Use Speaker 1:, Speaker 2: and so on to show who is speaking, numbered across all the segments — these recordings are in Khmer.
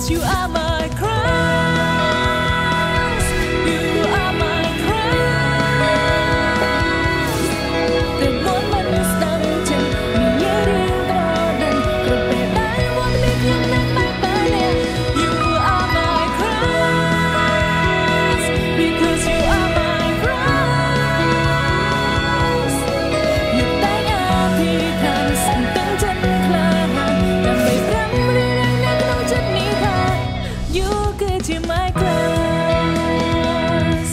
Speaker 1: because you are my cross. You are my cross. The moment is done, chân mi riêng trò đần, rồi về tay one biết không nên mãi mãi nè. You are my cross, because you are my cross. Nhịp tay ngã thì thàn sẵn từng chân khla hàng, làm bầy rắm rơi đang nắng nóng chất ní thà. You cứ chỉ my cross.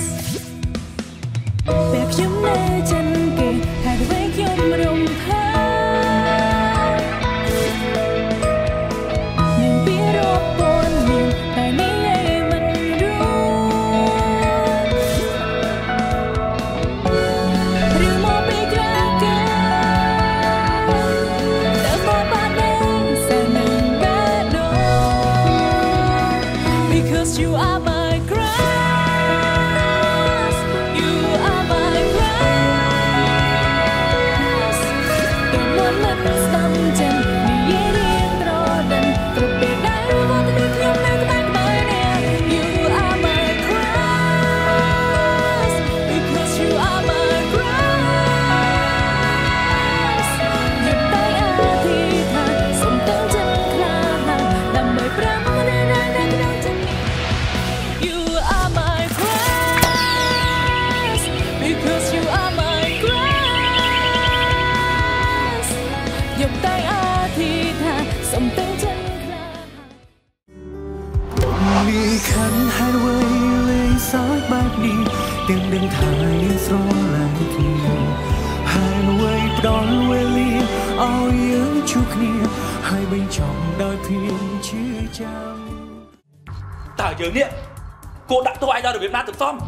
Speaker 1: Bẹp nhóm nê chân kề, hạt với nhóm rồng thang. Nhưng biết rộp bồn miệng, tại ní ấy mình rút. Rưu mô bì ra kê, đã bỏ ba đêm, xa nàng đã đổ. Because you are my cross. You are my cross. The moment is done, chân mi riêng trò đần, rồi về đây vô tình biết nhóm nè các bạn nè. You are my cross, because you are my cross. Nhịp tay á thì thà, sống từng chân khla hàng, làm bầy rắm rơi đang nắng nóng chất ní. You are my cross, because you are my cross. Nhịp tay á thì thà, sống từng chân khla hàng.
Speaker 2: มีขันหายไว้เลยสายบาดนี้ยังดึงถ่ายสรอหลายทีหายไว้ปลอดเวลีเอายังชุกเนียให้ใบจอมดอยเพียงชื่อจำ
Speaker 3: Tờ giờ nè, cô đặt tôi ai ra được Việt Nam tự xong.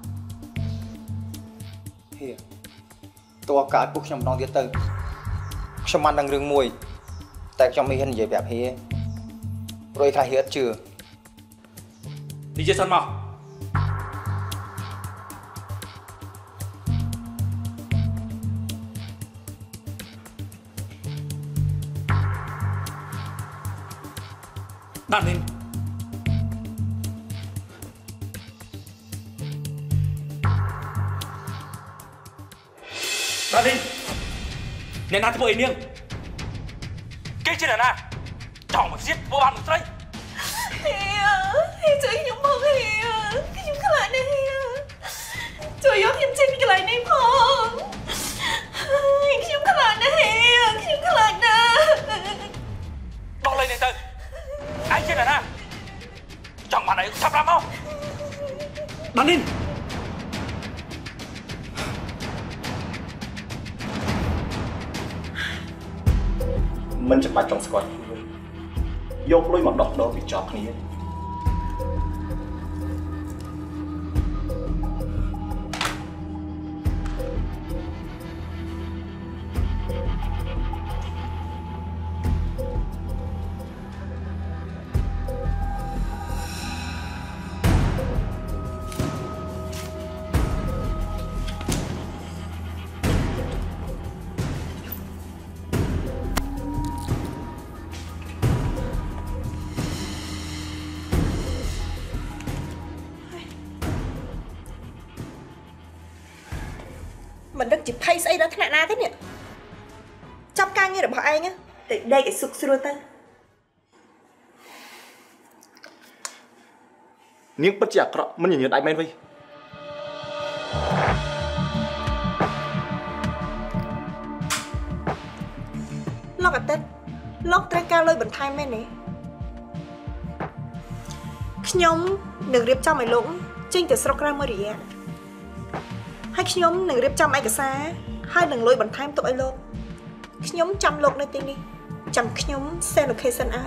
Speaker 4: ហៀតួកើតពួកខ្ញុំម្ដងទៀតទៅខ្ញុំបានដឹងរឿងមួយតែខ្ញុំមិនហ៊ាននិយាយប្រាប់ហៀព្រោះឯខ្លះហៀអត់ជឿ
Speaker 3: Đi chơi sân màu. Đàn lên. Đàn lên. Nè nát với niêng. Cái chuyện này nè. Chồng mà giết vô bàn một giây.
Speaker 1: Hiaជួយខ្ញុំមកហៀខ្ញុំខ្លាចណាស់ហៀជួយយកខ្ញុំចេញពីកន្លែងនេះផងខ្ញុំខ្លាចណាស់ហៀខ្ញុំខ្លាចណាស់
Speaker 3: Đọc lên này từ. Ai chết rồi nè. Chồng bạn này sắp lắm không? Đàn lên.
Speaker 4: មិនចាំបាច់ចង់ស្គាល់ខ្លួនយកលុយមកដោះដូរពីចោលគ្នា
Speaker 5: mìnhដឹកជាភ័យស្អីដល់ថ្នាក់ណាទេនេះចាប់ការងាររបស់ឯងទៅដេកឲ្យសុខស្រួលទៅ
Speaker 4: នាងពិតជាអាក្រក់មិនញញើតដៃមែនវិញ
Speaker 5: លោកអាទិត្យលោកត្រូវការលុយបន្ថែមមែនទេខ្ញុំនឹងរៀបចំឲ្យលោកចេញទៅស្រុកក្រៅមួយរយៈហើយខ្ញុំនឹងរៀបចំឯកសារហើយនឹងលុយបន្ថែមទុកឲ្យលោកខ្ញុំចាំលោកនៅទីនេះចាំខ្ញុំ send location ឲ្យ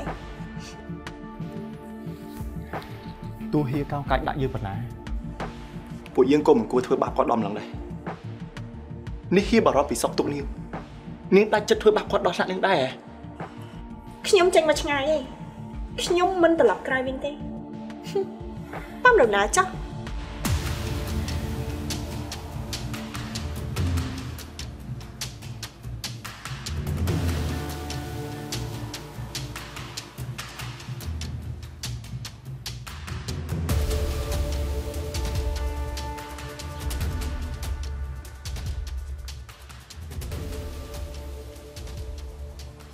Speaker 4: ទោះហៀកោកាច់ដាក់យើងប៉ុណ្ណាពួកយើងក៏មិនគួរធ្វើបាបគាត់ដំឡើងដែរនេះហៀបារម្ភពីសុខទុក្ខនាងនាងដាច់ចិត្តធ្វើបាបគាត់ដល់ថ្នាក់នាងដែរ
Speaker 5: ខ្ញុំចេញមកឆ្ងាយឯងខ្ញុំមិនត្រឡប់ក្រោយវិញទេប៉ាំដំណើរចុះ
Speaker 4: អ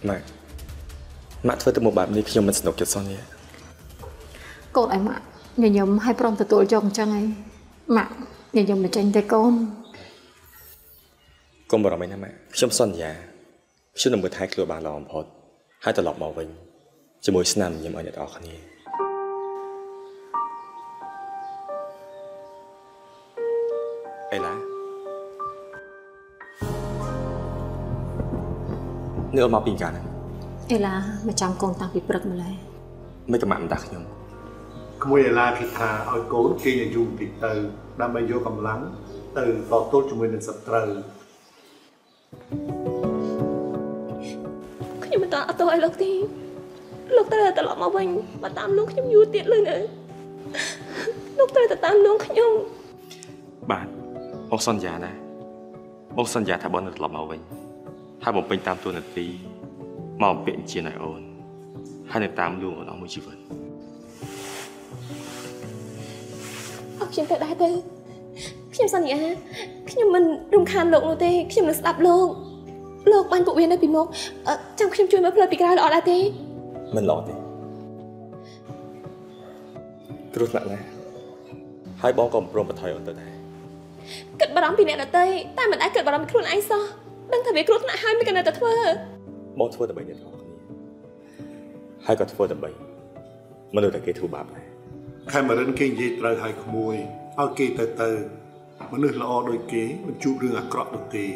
Speaker 6: ម៉ាក់ធ្វើទៅមកបែបនេះខ្ញុំមិនស្នុកចិត្តសោះនេះ
Speaker 7: កូនឲ្យម៉ាក់ញញឹមឲ្យព្រមទទួលយកអញ្ចឹងឯងម៉ាក់ញញឹមមិនចេញទេកូនកុំបារម្ភអីណាម៉ាក់ខ្ញុំសន្យាខ្ញុំនឹងមើលថែខ្លួនបានល្អបំផុតហើយត្រឡប់មកវិញជាមួយស្នាមញញឹមឲ្យអ្នកទាំងអស់គ្នាអេឡានេះអត់មកពីកាលណាអេឡាមកចាំកូនតាំងពីព្រឹកម្ល៉េះមិនក៏ម៉ាក់មិនដាស់ខ្ញុំ
Speaker 8: ក្មួយអេឡាគិតថាឲ្យកូនគេអាយុបន្តិចទៅដើម្បីយកកម្លាំងទៅតទល់ជាមួយនឹងសត្រូវ
Speaker 1: ខ្ញុំមិនតអត់ទៅឲ្យលោកទេលោកត្រូវត្រឡប់មកវិញមកតាមលោកខ្ញុំយូរទៀតលើនៅលោកត្រូវទៅតាមលោកខ្ញុំ
Speaker 6: បាទបងសន្យាណាបងសន្យាថាបងនឹងត្រឡប់មកវិញហើយបំពេញតាមតួនាទីមកអំពាវនាវឲ្យអូនហើយនឹងតាមលួងអូនអស់មួយជីវិត
Speaker 1: អរខ្ញុំទៅដែរទៅខ្ញុំសន្យាខ្ញុំមិនរំខានលោកនោះទេខ្ញុំនឹងស្ដាប់លោកបានពួកវានៅពីមុខចាំខ្ញុំជួយមើលផ្លូវពីក្រៅល្អដែរទេ
Speaker 6: មិនល្អទេគ្រោះថ្នាក់ណាស់ហើយបងក៏មិនព្រមបន្ថយអូនទៅដែរ
Speaker 1: គិតបារម្ភពីអ្នកដទៃតែមិនអាចគិតបារម្ភពីខ្លួនឯងសោះដឹងថាវាគ្រោះថ្នាក់ហើយមិនក៏នៅតែធ្វើ
Speaker 6: បងធ្វើដើម្បីអ្នកទាំងអស់គ្នាហើយក៏ធ្វើដើម្បីមនុស្សតែគេធ្វើបាបដែរ
Speaker 8: ខេមរិនគេនិយាយត្រូវឲ្យក្មួយឲ្យគេទៅមនុស្សល្អដូចគេមិនជួបរឿងអាក្រក់ដូចទេ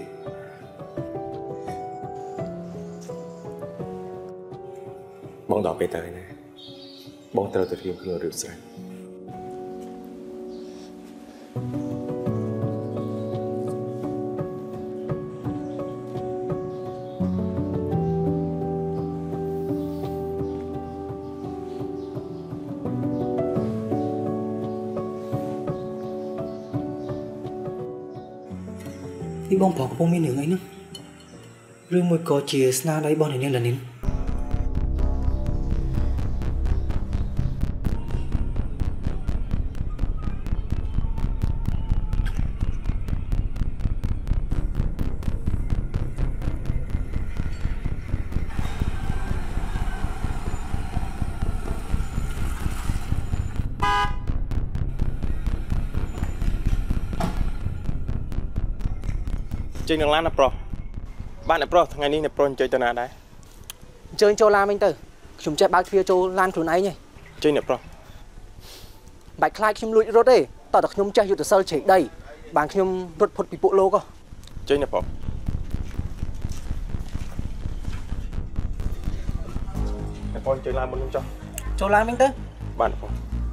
Speaker 6: បងដល់ពេលទៅហើយណាបងត្រូវទៅរៀនខ្លួនរឿងស្រេច
Speaker 2: ពីបងប្រុសកំពុងមានរឿងអីនោះឬមួយក៏ជាស្នាដៃរបស់អ្នកនាងឡានីន
Speaker 4: ចេញនឹងឡានណាប្រុសបានអ្នកប្រុសថ្ងៃនេះអ្នកប្រុសអញ្ជើញទៅណាដែរ
Speaker 9: អញ្ជើញចូលឡានវិញទៅខ្ញុំចេះបើកទ្វារចូលឡានខ្លួនឯងទេ
Speaker 4: ចេញអ្នកប្រុស
Speaker 9: បាច់ខ្លាចខ្ញុំលួចរត់ទេតោះតែខ្ញុំចេះយុទ្ធសិលជ្រែកដីបានខ្ញុំរត់ផុតពីពួកលោកហ៎
Speaker 4: ចេញអ្នកប្រុសអ្នកប្រុសអញ្ជើញឡានមុនខ្ញុំចុះ
Speaker 9: ចូលឡានវិញទៅ
Speaker 4: បានអ្នកប្រុស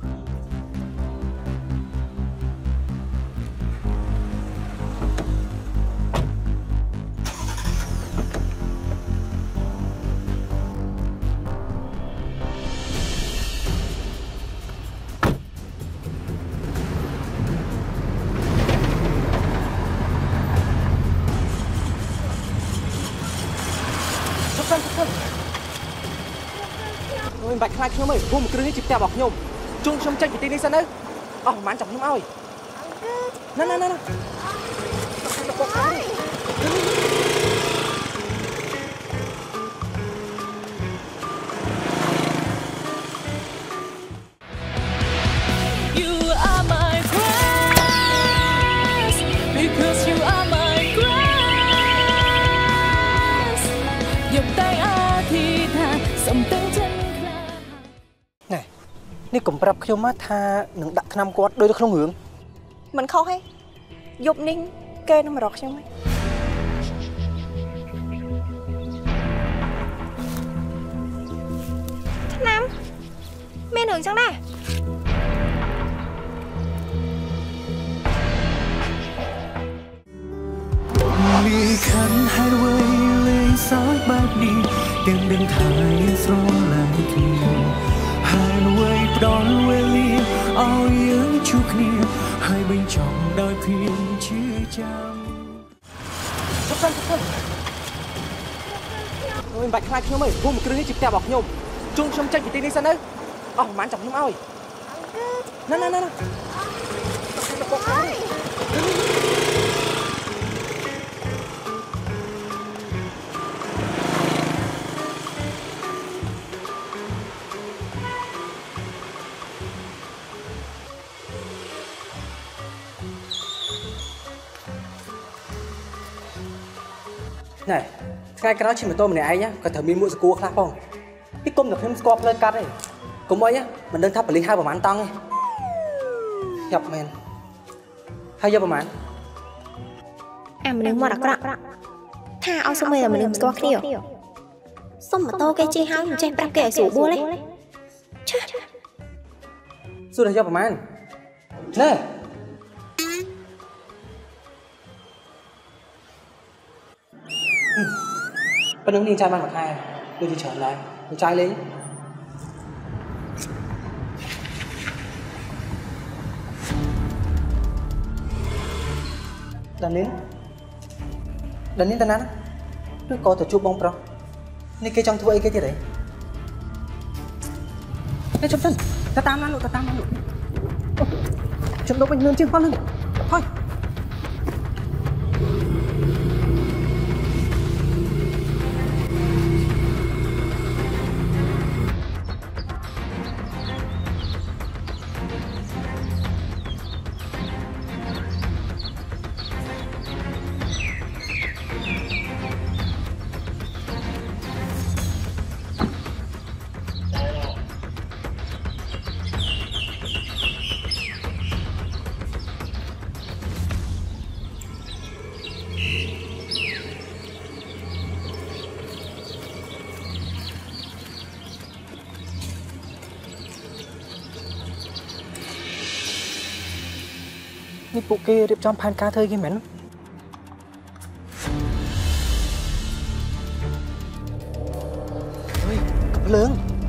Speaker 9: មិនបាច់ខ្លាចខ្ញុំទេព្រោះមួយគ្រឿងនេះជាផ្ទះរបស់ខ្ញុំជូនខ្ញុំចេញពីទីនេះសិនទៅអស់ប្រហែលចាំខ្ញុំឲ្យណានេះកុំប្រាប់ខ្ញុំថានឹងដាក់ថ្នាំគាត់ដូចនៅក្នុងរឿង
Speaker 5: មិនខុសទេយប់នេះគេនឹងមករកខ្ញុំទេថ្នាំមានរឿងចឹងដែរ
Speaker 2: มีขันให้ไว้เลยสายแบบนี้ยังดึงทายស្រឡាញ់គ្នាហើយไว้ផ្ដល់វេលាឲ្យយើងជួបគ្នាហើយបញ្ចប់ដោយភាពជឿចាំ
Speaker 9: មិនបាច់ខ្លាចខ្ញុំទេព្រោះមួយគ្រឿងនេះជាផ្ទះរបស់ខ្ញុំជូនខ្ញុំចេញពីទីនេះសិនទៅអស់ប្រហែលចាំខ្ញុំឲ្យណា này ngay cái đó chỉ mà tôi mình này nhá còn thở mi mũi cua khác không cái công được thêm score lên cắt này cũng ấy nhá mình đơn thấp phải lấy 2 ประมาณ tăng ấy gặp men 2 giờ ประมาณ
Speaker 1: mìnhមកអាក្រក់ថាឲ្យសុំឲ្យមនុស្សស្គាល់គ្នាសុំម៉ូតូគេជិះហើយមិនចេះប្រាប់គេឲ្យស្រួលបួលទេឆា
Speaker 9: sudah giờ ប្រមាណ ណែ ប៉ុណ្ណឹងនាងចាយបានមួយខែដូចជាច្រើនដែរនាងចាយលេងដានីនតាណាឬក៏ទៅជួបបងប្រុសនេះគេចង់ធ្វើអីគេទៀតហ៎នេះជុំទៅតាមណាលោកទៅតាមណាលោកជុំដល់វិញលឿនជាងប៉ុណ្ណឹងហើយ นี่ពួកគេរៀបចំផែនការធ្វើគេមែនអើយកំភ្លើង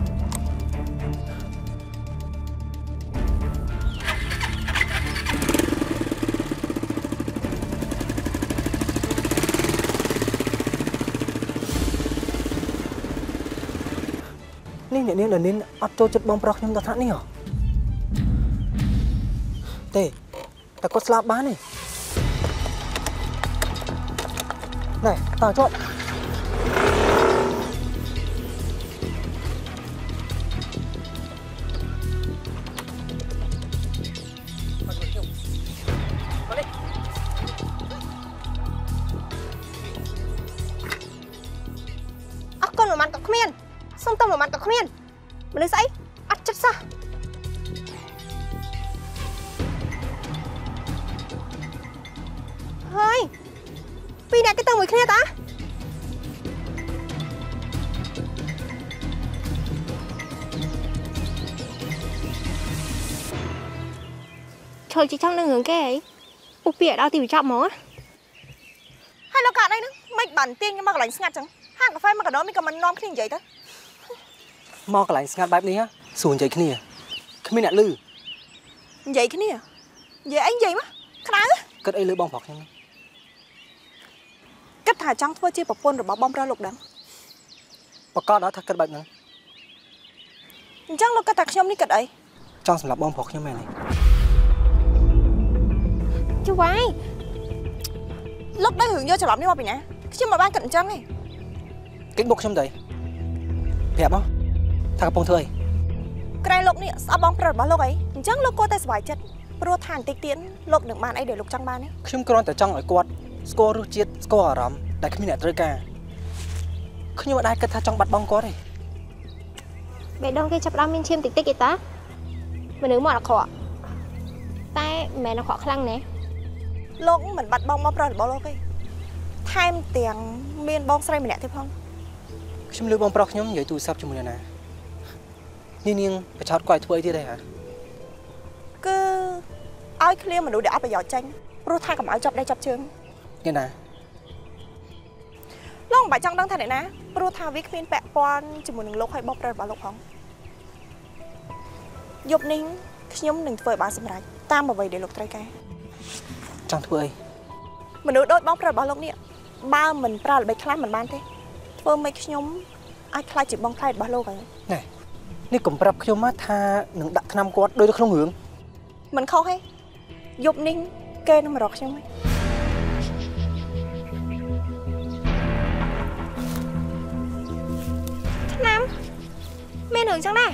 Speaker 9: នេះអ្នកនាងដល់នាងអត់ចូលចិត្តបងប្រុសខ្ញុំដល់ថ្នាក់នេះហ៎ទេ តែគាត់ស្លាប់បានទេណែតើជាប់អត់កូនមួយម៉ាត់ក៏គ្មានសុំទៅមួយម៉ាត់ក៏គ្មានមនុស្សស្អីអត់ចិត្តសោះ ហើយពីអ្នកគេទៅមួយគ្នាតាចូលជីចង់នឹងរឿងគេអីពុះពីឲ្យដល់ទីបញ្ចប់ហ្មងហើយលោកកាត់អីហ្នឹងមិនបានទាញខ្ញុំមកកន្លែងស្ងាត់ចឹងហាងកាហ្វេមកកណ្ដោមានក៏មិននាំគ្នានិយាយទៅមកកន្លែងស្ងាត់បែបនេះសួរនិយាយគ្នាគ្មានអ្នកលឺនិយាយគ្នានិយាយអីនិយាយមកក្តៅគិតអីលើបងប្រុសខ្ញុំ គិតថាចង់ធ្វើជាប្រពន្ធរបស់បងប្រុសលោកដឹងបកកដល់ថាគិតបែបហ្នឹងអញ្ចឹងលោកគិតថាខ្ញុំនេះគិតអីចង់សម្រាប់បងប្រុសខ្ញុំមែនទេជួយវាយលោកដឹងរឿងយកច្រឡំនេះមកពីណាខ្ញុំមិនបានគិតអញ្ចឹងទេគេបុកខ្ញុំទៅប្រាប់មកថាកំពុងធ្វើអីក្រែលោកនេះស្អប់បងប្រុសរបស់លោកអីអញ្ចឹងលោកគួរតែសុខចិត្តព្រោះថាបន្តិចទៀតលោកនឹងបានអីដែលលោកចង់បានទេខ្ញុំគ្រាន់តែចង់ឲ្យគាត់ ស្គាល់រសជាតិស្គាល់អារម្មណ៍ដែលគ្មានអ្នកត្រូវការខ្ញុំមិនដែលគិតថាចង់បាត់បង់គាត់ទេបេះដូងគេចាប់ដើមមានឈាមតិចតិចទេតាមនុស្សមកអាក្រក់តែមិនមែនអាក្រក់ខ្លាំងណាស់លោកមិនបាត់បង់មកប្រុសរបស់លោកទេថែមទាំងមានបងស្រីម្នាក់ទៀតផងខ្ញុំលើបងប្រុសខ្ញុំនិយាយទូរស័ព្ទជាមួយអ្នកណានាងបិឆោតគាត់ធ្វើអីទៀតទេហ៎គឺឲ្យឃ្លាមនុស្សដែលអត់ប្រយោជន៍ចាញ់ព្រោះថាកុំឲ្យចាប់ដៃចាប់ជើង អ្នកណាលោកមិនបាច់ចង់ដឹងថាអ្នកណាព្រោះថាវាគ្មានពាក់ព័ន្ធជាមួយនឹងលោកហើយបបប្រិយរបស់លោកផងយប់នេះខ្ញុំនឹងធ្វើឲ្យបានសម្រេចតាមអ្វីដែលលោកត្រូវការចង់ធ្វើអីមនុស្សដូចបងប្រិយរបស់លោកនេះបើមិនប្រើល្បិចខ្លះមិនបានទេធ្វើមិនខ្ញុំអាចខ្លាចជាបងខ្លាចរបស់លោកហើយណែនេះកុំប្រាប់ខ្ញុំថានឹងដាក់ថ្នាំគាត់ដូចនៅក្នុងរឿងមិនខុសទេយប់នេះគេនឹងមករកខ្ញុំហើយ Nam Mê nướng chẳng này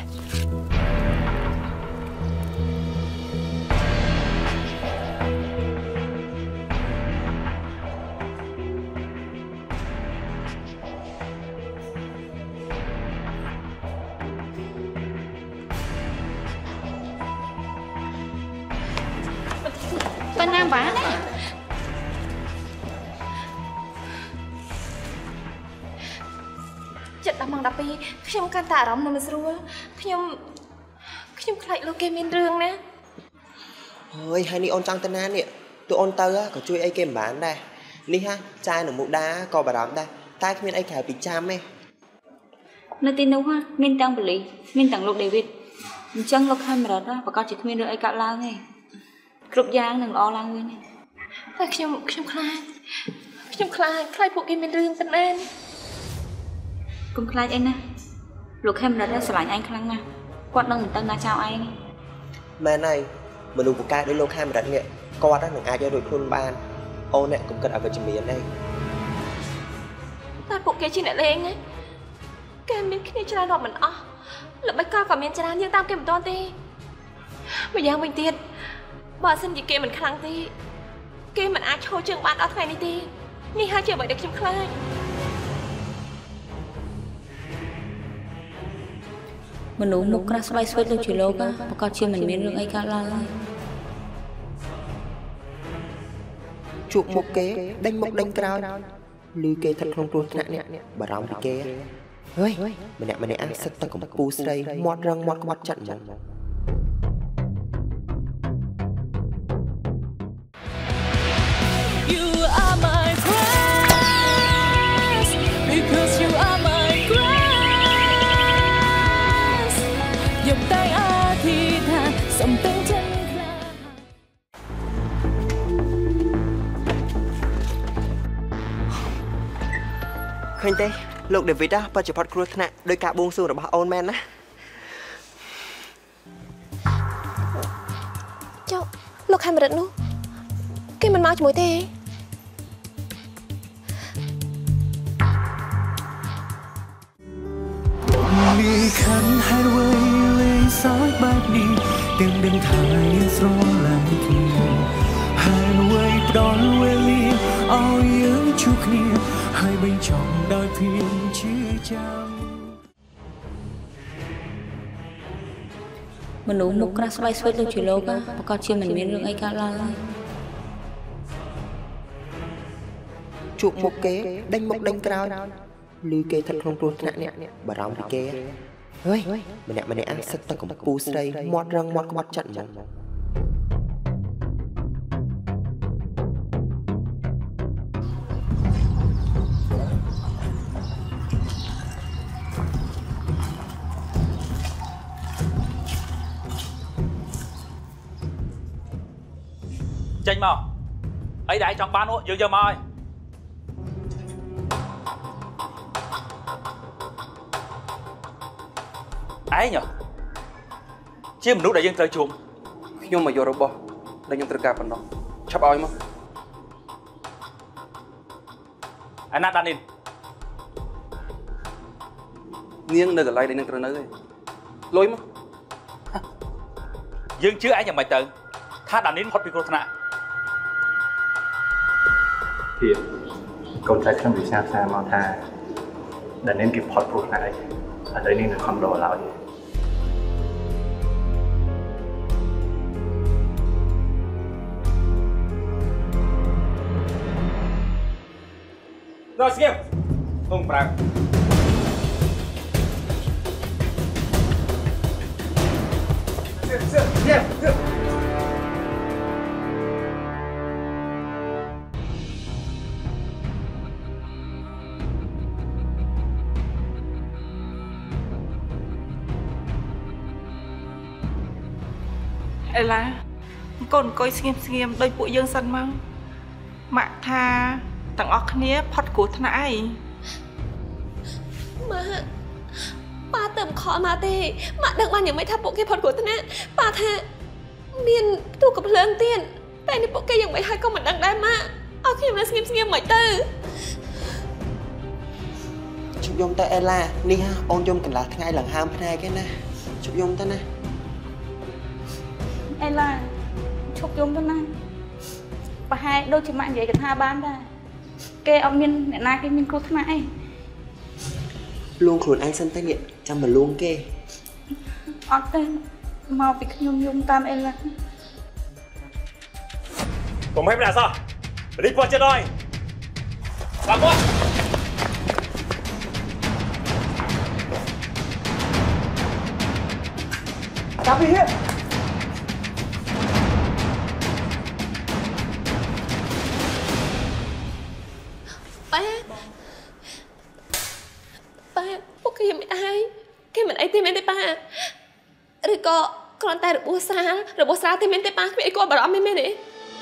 Speaker 10: Bạn nam vá đấy.
Speaker 1: Chật đọc bằng đọc đi,ខ្ញុំកាន់តែអារម្មណ៍នៅមិនស្រួលខ្ញុំខ្លាចលោកគេមានរឿងណា
Speaker 11: Ôi, hai ni ôn trăng tân an nè. Tụi ôn tơ á, có chui ấy kèm bán đây. Ní ha, chai nổ mũ đá, có bà đám đây. Tai miên ấy khải bị cham ấy.
Speaker 10: Nơi tin đâu ha, miên tăng bật lý, miên tăng lục David. Chân lục hai mà đó, và con chỉ miên được ấy cạo lao này. Cục giang đừng lo lao nguyên này.
Speaker 1: ខ្ញុំខ្លាចពួកគេមានរឿងtân an.
Speaker 10: Cùngខ្លាចអីណាលោកខេមរ៉ាស្រឡាញ់អញខ្លាំងណាស់គាត់នឹងមិនទៅណាចោលឯង
Speaker 11: Mà này,មនុស្សពូកែដោយលោកខេមរ៉ាត់នេះគាត់នឹងអាចយករួចខ្លួនបានអូនអ្នកកុំគិតអវិជ្ជមានទេ
Speaker 1: តែពួកគេជាអ្នកលេងណាគេមានគ្នាច្រើនរាប់មិនអស់ល្បិចក៏មានច្រើនយើងតាមគេមិនទាន់ទេម្យ៉ាងវិញទៀតបើសិនជាគេមិនខ្លាំងទេគេមិនអាចឈរជើងបានអត់ថ្ងៃនេះទេនេះហើយជាអ្វីដែលខ្ញុំខ្លាច
Speaker 10: មនុស្សមុខក្រាស់ស្បែកស្វិតដូចជាលោកប្រកាសជាមិនមានរឿងអីកើតឡើង
Speaker 11: ជួបមុខគេដេញមុខដេញក្រោយឮគេថាក្នុងគ្រោះថ្នាក់នេះបារម្ភពីគេហើយម្នាក់អានសិតតែកំពូស្រីមាត់រឹងមាត់ក្បត់ចិត្តហ្មង
Speaker 2: You are my grace because you are my grace យកតែអធិដ្ឋានសុំទាំងចិត្តខ្លា
Speaker 11: ឃើញទេលោក David ពិតជាផុតគ្រោះថ្នាក់ដោយការបួងសួងរបស់អូនមែនណា
Speaker 1: ចុះលោកខេមរិតនោះគេមិនមកជាមួយទេ
Speaker 2: มีขันหายไว้เลยสายแบบนี้ยังดึงทายស្រឡាញ់គ្នាហើយไว้ផ្ដល់វេលាឲ្យយើងជួបគ្នាហើយបញ្ចប់ដោយភាពជឿចាំ
Speaker 10: មនុស្សមុខក្រាស់ស្បែកស្វិតដូចជាលោកប្រកាសជាមិនមានរឿងអីកើតឡើង
Speaker 11: ជួបមុខគេដេញមុខដេញក្រោយឮគេថាក្នុងគ្រោះថ្នាក់នេះបារម្ភពីគេហើយម្នាក់អានសិតតែកំពូស្រីមាត់រឹងមាត់ក្បត់ចិត្តហ្មង
Speaker 3: ចេញមកអីដែលចង់បាននោះយើងយកមកឲ្យឯងជាមនុស្សដែលយើងត្រូវជួបខ្ញុំមកយករបស់ដែលខ្ញុំត្រូវការប៉ុណ្ណោះឆាប់ឲ្យមកអាណាដានីននាងនៅកន្លែងដែលនឹងត្រូវនៅទេលុយមកយើងជឿឯងយ៉ាងម៉េចទៅថាដានីនផុតពីគ្រោះថ្នាក់
Speaker 4: thì câu trái trong việc xa xa mau tha đã nên kịp phật cuộc này ở đây nên là không đồ lại
Speaker 3: rồi xem không phải xem
Speaker 5: អេឡាកូនអង្គុយស្ងៀមដោយពួកយើងសិនមកម៉ាក់ថាទាំងអស់គ្នាផុតគ្រោះថ្នាក់អី
Speaker 1: ម៉ាក់ប៉ាទៅមិនខកមកទេម៉ាក់ដឹងបានយ៉ាងម៉េចថាពួកគេផុតគ្រោះថ្នាក់ប៉ាថាមានទូកភ្លើងទៀតតែនេះពួកគេយ៉ាងម៉េចហើយក៏មិនដឹងដែរម៉ាក់ឲ្យខ្ញុំនៅស្ងៀមមិនទៅ
Speaker 11: ជប់យំតែអេឡានេះអូនយំកន្លះថ្ងៃឡើងហើមភ្នែកឯណាជប់យំទៅណា
Speaker 10: អេឡាឈប់យំទៅណាប្រហែលដូចជាម៉ាក់និយាយកថាបានដែរគេអត់មានអ្នកណាគេមានគ្រោះថ្នាក់អី
Speaker 11: លួងខ្លួនឯងសិនទៅនេះចាំមកលួងគេ
Speaker 10: អត់ទេមកពីខ្ញុំយំតាមអេឡា
Speaker 6: Còn mấy là sao? Đi qua trên rồi. Làm quá.
Speaker 11: Cà phê.
Speaker 1: Ba,ពួកគេមិនអីគេមិនអីទេមែនទេប៉ាឬក៏គ្រាន់តែរបួសស្រាលទេមែនទេប៉ាគ្មានអីគួរបារម្ភមែនទេ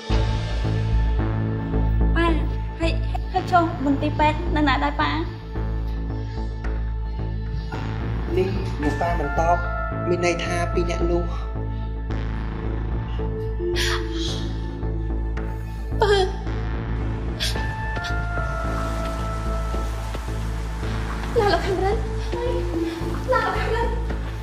Speaker 10: ប៉ាហើយចុះមន្ទីរពេទ្យនៅណាដែរប៉ា
Speaker 11: នេះលោកប៉ាមិនតបមានន័យថាពីអ្នកនោះ
Speaker 1: ប៉ាឡាលោកខាំរិនឡាលោកខាំរិន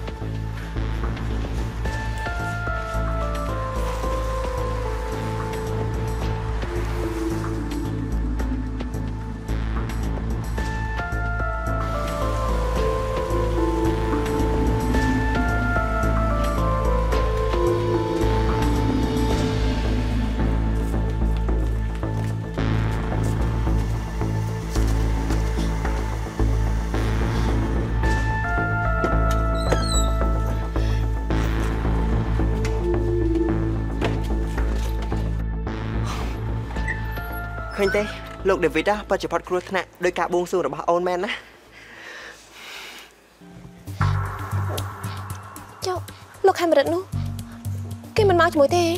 Speaker 11: ឃើញទេលោក David ពិតជាផុតគ្រោះថ្នាក់ដោយការបួងសួងរបស់អូនមែនណា
Speaker 1: ចុះលោកខេមរិតនោះគេមិនមកជាមួយទេ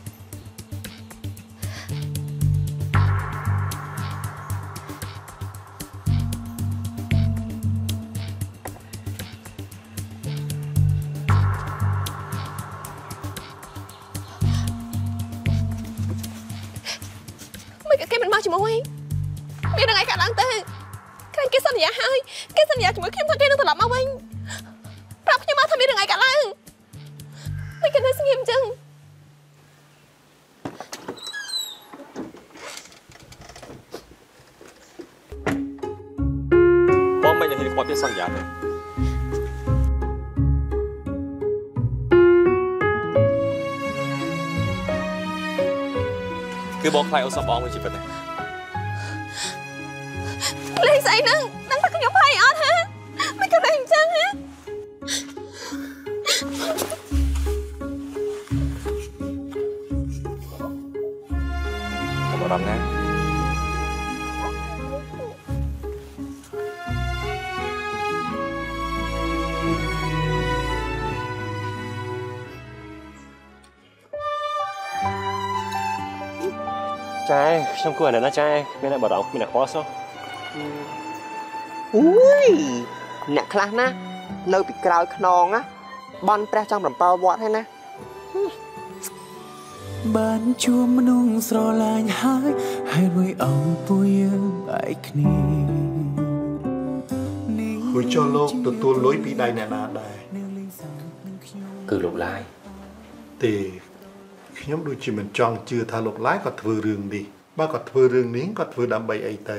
Speaker 1: ជាមួយមាននឹងឯងកាត់ឡើងទៅក្រែងគេសន្យាហើយគេសន្យាជាមួយខ្ញុំថាគេនឹងត្រឡប់មកវិញប្រាប់ខ្ញុំមកថាមាននឹងឯងកាត់ឡើងមិនគេនៅស្ងៀមអញ្ចឹង
Speaker 6: បងមិនហ៊ានខ្វល់ពីសន្យាទេគឺបងខ្លាចអូនសំបងមួយជីវិតណា
Speaker 1: លេងស្អីហ្នឹងដឹងថាខ្ញុំភ័យអត់ហ៎មិនក៏លេងអញ្ចឹងហ៎
Speaker 6: កុំបារម្ភណាចាខ្ញុំគួរអានេះណាចាមានតែបារម្ភមានតែខ្វល់សោះ
Speaker 11: អូយអ្នកខ្លះណានៅពីក្រោយខ្នងណាបន់ព្រះចង់7វត្តហើយណា
Speaker 2: បានជួបមនុស្សស្រឡាញ់ហើយមួយអង្គពួកយើងឯគ្នា
Speaker 8: ហួយចុះលោកទទួលលុយពីដៃអ្នកណាដែរ
Speaker 7: គឺលោកឡាយ
Speaker 8: ទេខ្ញុំដូចជាមិនចង់ជឿថាលោកឡាយគាត់ធ្វើរឿងនេះបើគាត់ធ្វើរឿងនេះគាត់ធ្វើដើម្បីអីទៅ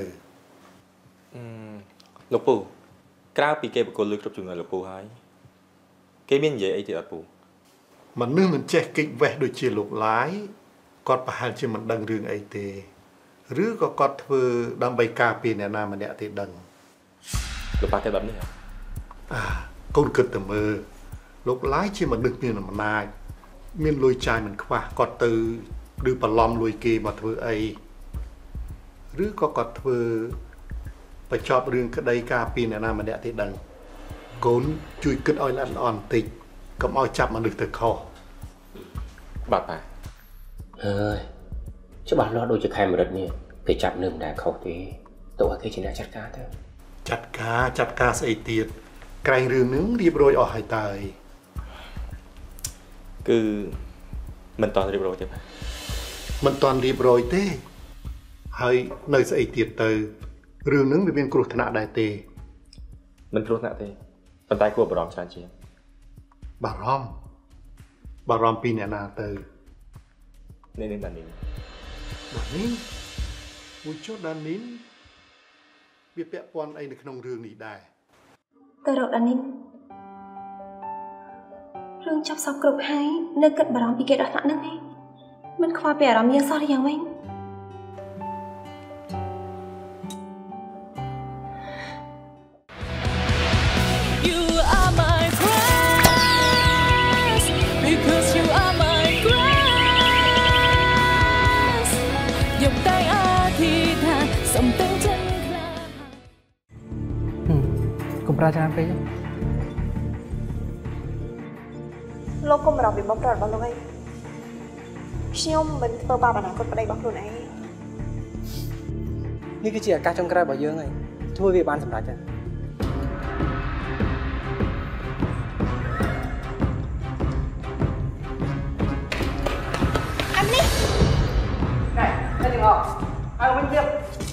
Speaker 6: លោកពូក្រៅពីគេបកគលលុយគ្រប់ចំណុចលោកពូហើយគេមាននិយាយអីទៀតអត់ពូ
Speaker 8: មនុស្សមិនចេះកិច្ចវេះដូចជាលោកឡាយគាត់ប្រហែលជាមិនដឹងរឿងអីទេឬក៏គាត់ធ្វើដើម្បីការពារអ្នកណាម្នាក់ទេដឹង
Speaker 6: លោកប៉ាតែបែបនេះ
Speaker 8: កូនគិតទៅមើលលោកឡាយជាមនុស្សមានអំណាចមានលុយចាយមិនខ្វះគាត់ទៅឬបន្លំលុយគេមកធ្វើអីឬក៏គាត់ធ្វើបញ្ចប់រឿងក្តីការពារអ្នកណាម្នាក់ទេដឹងកូនជួយគិតឲ្យល្អិតល្អន់បន្តិចកុំឲ្យចាប់មនុស្សទៅខុស
Speaker 6: បាទប៉ា
Speaker 7: អើយច្បាស់លាស់ដូចជាខេមរិតនេះគេចាប់នៅមិនដែលខុសទេតើឲ្យគេជាអ្នកចាត់ការទៅ
Speaker 8: ចាត់ការស្អីទៀតក្រែងរឿងនឹងរៀបរយអស់ហើយតើ
Speaker 6: គឺមិនតន់រៀបរយទេប៉ា
Speaker 8: មិនតន់រៀបរយទេហើយនៅស្អីទៀតទៅរឿងនឹងវាមានគ្រោះថ្នាក់ដែរទេ
Speaker 6: មិនគ្រោះថ្នាក់ទេប៉ុន្តែគួរបារម្ភច្រើនជាង
Speaker 8: បារម្ភពីអ្នកណាទៅ
Speaker 6: នេះដានីន
Speaker 8: មួយចុះដានីនវាពាក់ព័ន្ធអីនៅក្នុងរឿងនេះដែរ
Speaker 1: ទៅរកដានីនរឿងចាប់សពគ្រប់ហើយនៅគិតបារម្ភពីគេដោះថ្នាក់ហ្នឹងឯងមិនខ្វល់ពីអារម្មណ៍យើងសោះយ៉ាងវិញ
Speaker 9: កុំប្រើច្រើនពេក
Speaker 5: លោកកុំបារម្ភពីបំប្រត់របស់លោកឯងខ្ញុំមិនធ្វើបាបអនាគតប្តីរបស់ខ្លួនឯង
Speaker 9: នេះគឺជាឱកាសចុងក្រោយរបស់យើងហើយធ្វើវាបានសម្រេចហើយ
Speaker 5: អានេះ
Speaker 9: តែទាំងអស់ឲ្យវិញទៀត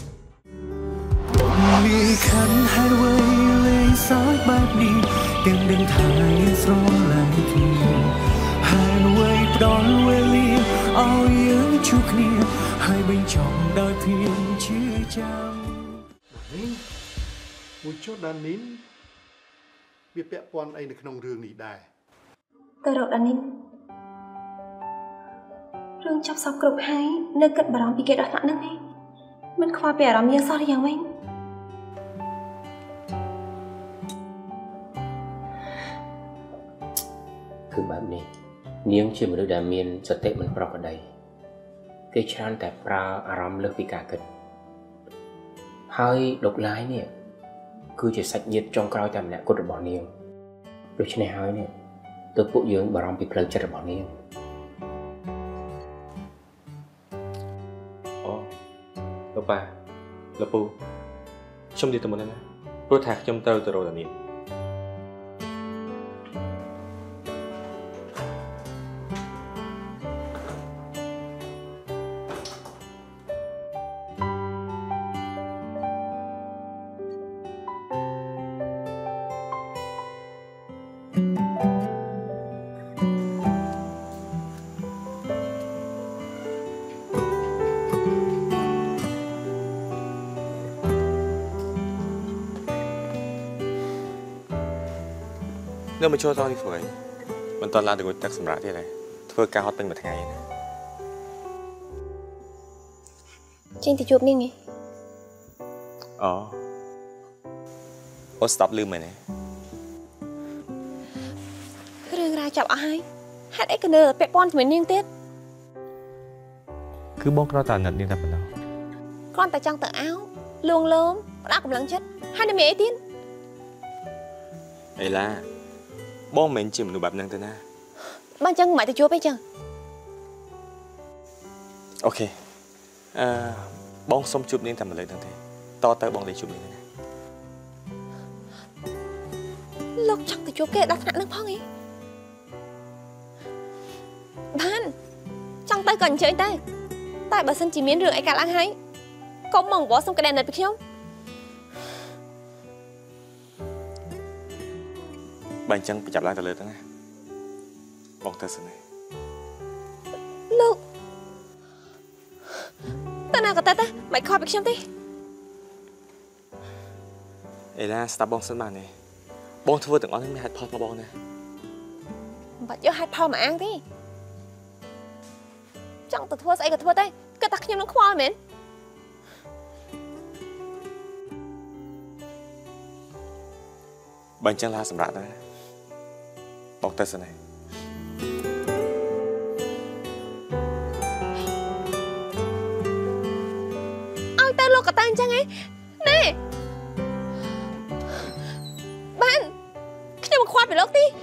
Speaker 2: มีขันให้ไว้เลยสายแบบนี้ยังดึงทายสรองหลายทีให้ไว้ปลอนเวลีเอายังชุกนี้ให้บังจองได้เพียงชื่อจำ
Speaker 8: នេះមួយចុះដានីនវាពាក់ព័ន្ធអីនៅក្នុងរឿងនេះដែរ
Speaker 1: ទៅរកដានីនរឿងចាប់សពគ្រប់ហើយនៅគិតបារម្ភពីគេដោះថ្នាក់នឹងឯងមិនខ្វល់ពីអារម្មណ៍យើងសោះយ៉ាងវិញ
Speaker 12: គឺបែបនេះនាងជាមនុស្សដែលមានសតិមិនប្រក្រតីគេច្រើនតែប្រើអារម្មណ៍លើសពីការគិតហើយលោកឡាយនេះគឺជាសាច់ញាតិចុងក្រោយតែម្នាក់គត់របស់នាងដូច្នេះហើយនេះទើបពួកយើងបារម្ភពីផ្លូវចិត្តរបស់នាង
Speaker 6: អូលោកប៉ាលោកពូខ្ញុំនិយាយទៅមុនណាព្រោះថាខ្ញុំត្រូវទៅរកតានាងនៅមកចូលតនេះធ្វើអីមិនតឡើងទៅងុយទឹកសម្រាប់ទៀតហើយធ្វើការហត់ពេញមួយថ្ងៃណា
Speaker 1: ចេញទៅជួបនាងឯង
Speaker 6: អូស្ដាប់លឺមែនទេ
Speaker 1: រឿងរ៉ាវចាប់អស់ហើយហេតុអីក៏នៅពាក់ព័ន្ធជាមួយនាងទៀត
Speaker 6: គឺបងគ្រាន់តែអាណិតនាងតែប៉ុណ្ណោះ
Speaker 1: គ្រាន់តែចង់ទៅអោលួងលោមផ្ដាក់កម្លាំងចិត្តហើយនៅមានអីទៀត
Speaker 6: អីឡាបងមិនជាមនុស្សបែបហ្នឹងទេណា
Speaker 1: បើអញ្ចឹងមិនទៅជួបអីចឹង
Speaker 6: អូខេបងសុំជួបនាងតែម្លេះហ្នឹងទេតទៅបងលេជួបនាងណា
Speaker 1: លោកចង់ទៅជួបគេដល់ថ្នាក់ហ្នឹងផងអីបានចង់ទៅក៏អញ្ជើញទៅតែបើសិនជាមានរឿងអីកើតឡើងហើយកុំមកវល់សុំក្តីណិតពីខ្ញុំ
Speaker 6: បើអញ្ចឹងប្រចាំឡើងទៅលើទៅណាបងទៅសិន
Speaker 1: លោកតើណាក៏ទៅមិនខកពីខ្ញុំទេ
Speaker 6: អេឡាស្ដាប់បងសិនបានទេបងធ្វើទាំងអស់នេះមានហេតុផលរបស់បងណា
Speaker 1: មិនបាច់យកហេតុផលមកអាងទេចង់ទៅធ្វើស្អីក៏ធ្វើទៅគិតថាខ្ញុំនឹងខ្វល់មែន
Speaker 6: បើអញ្ចឹងឡាសម្រាប់ទៅបងទៅសិនហើយ
Speaker 1: ឲ្យទៅលោកក៏ទៅអញ្ចឹងហ៎ណែបានខ្ញុំមិនខ្វល់ពីលោកទេ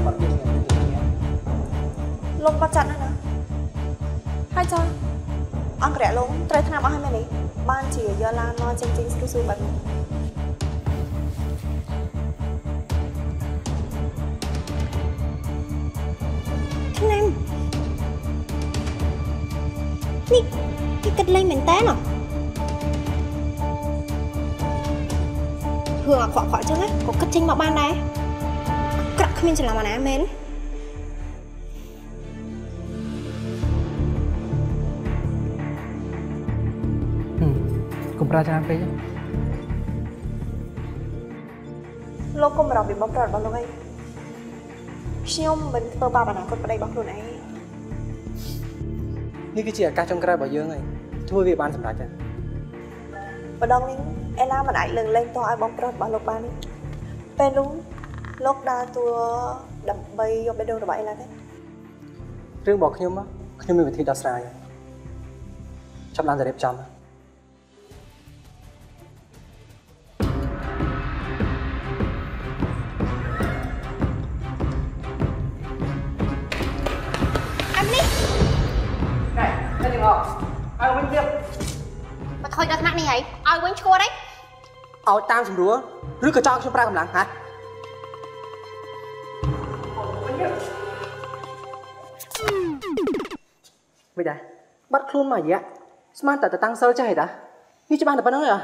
Speaker 5: លោកបាត់ចាត់ណាស់ហើយចុះអង្គរៈលោកត្រូវថ្នាំអស់ហើយមែនទេបានជាយកឡានមកចេញស្រួលបែបនេះថ្នាំនេះគិតលេងមែនតើរឿងអាក្រក់ៗចឹងណាក៏គិតចេញមកបានដែរក្រក់គ្មានច្រឡំណាមែនកុំប្រាច្រើនពេកលោកកុំរំពីបំប្រត់របស់លោកឯងខ្ញុំមិនធ្វើបាបអនាគតប្តីរបស់ខ្លួនឯងនេះគឺជាឱកាសចុងក្រោយរបស់យើងហើយធ្វើវាបានសម្រេចទេម្ដងនេះអេឡាមិនអាចលើកលែងតឲ្យបំប្រត់របស់លោកបានទេពេលនោះលោកដើរតួដើម្បីយកបេះដូងរបស់អេឡាទេរឿងរបស់ខ្ញុំមានវិធីដោះស្រាយចាប់ឡើងទៅរៀបចំឲ្យវិញទៀតមកខ້ອຍដល់ថ្នាក់នេះហើយឲ្យវិញឈួតអីឲ្យតាមស្រួលឬក៏ចង់ខ្ញុំប្រើកម្លាំងហ៎មិនដែរបាត់ខ្លួនមករយៈស្មានតែតាំងសិលចេះហ៎នេះច្បាស់តែប៉ុណ្្នឹងហ៎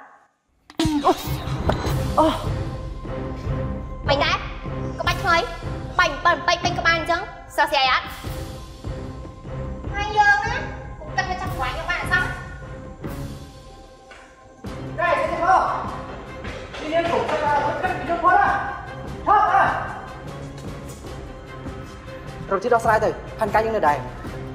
Speaker 5: អូមិនដែរក្បាច់ថ្មីបាញ់7ពេកពេញក្បាលអញ្ចឹងសើស្អីអត់ហើយយើងណាគិតថាចាប់ស្វាយយកបានអត់សោះđây thế thôi đi lên cổ cho cắt cho quá à thoát à rồi chỉ đo sai thôi thành cái những nơi đây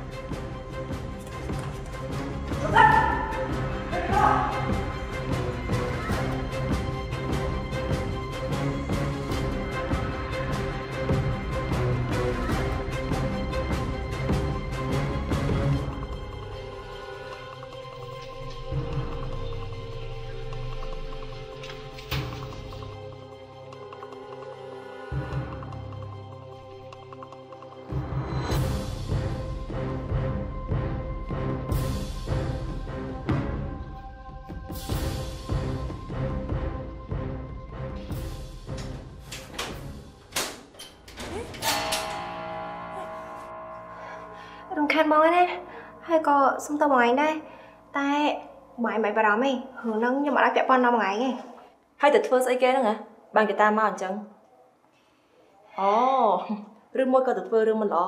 Speaker 5: ខាត់មកណាហើយក៏សុំតបងឯងដែរតែបងឯងមិនបារម្ភទេរឿងហ្នឹងខ្ញុំអត់ឲ្យពាក់ព័ន្ធដល់បងឯងទេហើយទៅធ្វើស្អីគេហ្នឹងហ៎បានគេតាមមកអញ្ចឹងអូឬមួយក៏ទៅធ្វើរឿងមិនល្អ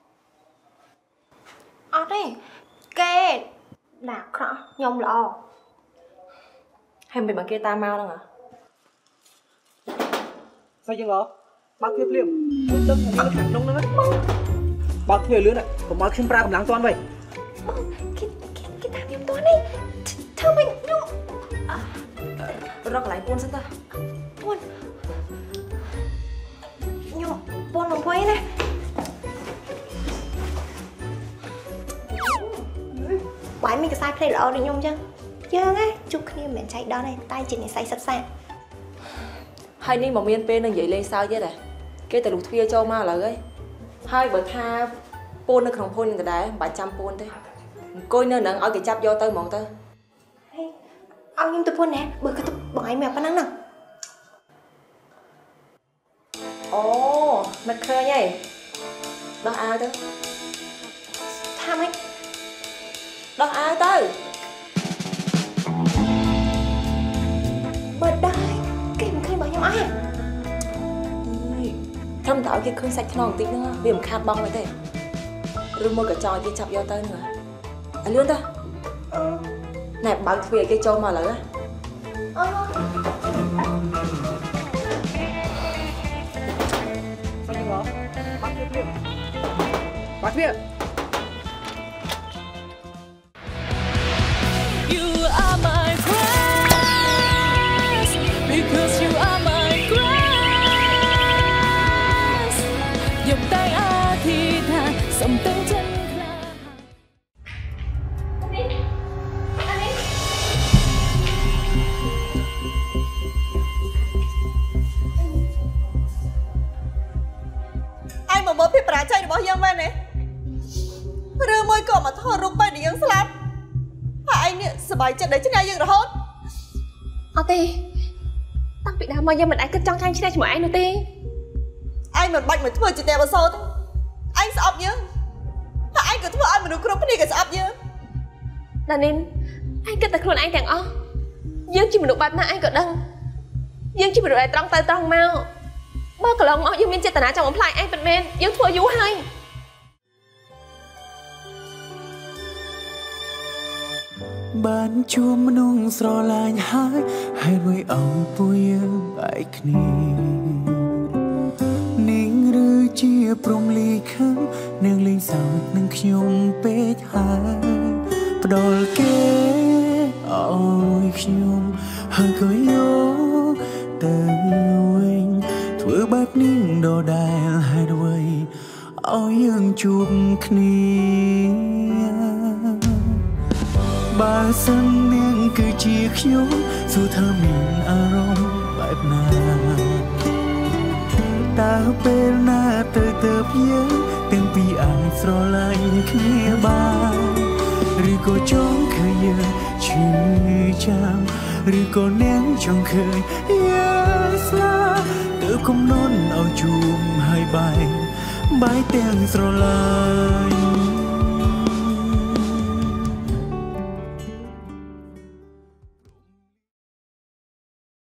Speaker 5: អត់ទេគេដាក់ក្រក់ខ្ញុំល្អហើយមិនបានគេតាមមកហ្នឹងហ៎ស្អីចឹងល្អបើកភ្លាមខ្ញុំដឹងថាខាងក្នុងហ្នឹងបើកធ្វើលឿនណាកុំឲ្យខ្ញុំប្រើកម្លាំងតាន់វិញគេថាខ្ញុំតាន់នេះធ្វើមិនខ្ញុំរកកន្លែងពួនសិនតើពួនខ្ញុំពួនលំភុយណាបាយមានកសែភ្លេចល្អដូចខ្ញុំអញ្ចឹងយើងណាជួបគ្នាមិនមែនចៃដន្យទេតែជានិស្ស័យសិក្សាហើយនេះមកមានពេលនឹងនិយាយលេងសើចទេគេទៅលុះទ្វារចូលមកឥឡូវហើយហើយបើថាពូននៅក្នុងភូមិនឹងដដែលមិនបាច់ចាំពូនទេអង្គុយនៅនឹងឲ្យគេចាប់យកទៅហ្មងទៅឲ្យខ្ញុំទៅពូនណាបើក៏ទៅបងឯងមកប៉ុណ្ណឹងហ្នឹងអូមិនឃើញទេដោះអាវទៅថាម៉េចដោះអាវទៅបើដែរគេមិនឃើញបងខ្ញុំអស់ធំតើឲ្យគេឃើញសាច់ខ្នងបន្តិចហ្នឹងវាមិនខាតបងទេឬមួយក៏ចង់ឲ្យគេចាប់យកទៅហ្នឹងឲ្យលឿនទៅណែបើកទ្វារឲ្យគេចូលមកឥឡូវអូស្អីងបើកទ្វារបើកទ្វារYou are my grace because you are my grace យកតែអធិដ្ឋានសំទោចិត្តមើលភាពប្រាជ័យរបស់យើងមែនទេឬមួយក៏មកថតរូបបែបដែលយើងស្លាប់សប្បាយចិត្តដែលឆ្នៃយើងរហូត
Speaker 1: អត់ទេតាំងពីដើមមកយើងមិនអាចគិតចង់ចាញ់ឆ្នៃជាមួយឯងនោះទេ
Speaker 5: ឯងមិនបាច់មកធ្វើជាទេវសូទេឯងស្អប់យើងហើយឯងក៏ធ្វើឲ្យមនុស្សគ្រប់គ្នាក៏ស្អប់យើង
Speaker 1: ណានីនឯងគិតតែខ្លួនឯងទាំងអស់យើងជាមនុស្សបែបណាឯងក៏ដឹងយើងជាមនុស្សដែលត្រង់ទៅត្រង់មកបើកន្លងមកយើងមានចេតនាចង់បំផ្លាញឯងពិតមែនយើងធ្វើយូរហើយ
Speaker 2: បានជួបមនុស្សស្រឡាញ់ហើយហើយមួយអង្គពួកយើងបែកគ្នានាងឬជាព្រំលីខឹងនាងលេងសើចនឹងខ្ញុំពេកហើយផ្ដល់គេឲ្យខ្ញុំហើយក៏យកទៅវិញធ្វើបែបនេះដដែលហេតុអ្វីឲ្យយើងជួបគ្នាបើសិននាងគឺជាខ្ញុំសួរថាមានអារម្មណ៍បែបណាតើពេលណាទៅយើងទាំងពីរអាចស្រឡាញ់គ្នាបានឬក៏ចង់ឃើញយើងឈឺចាំឬក៏នាងចង់ឃើញយើងស្លាប់ទៅគំនុនឲ្យជួបហើយបែកទាំងស្រឡាញ់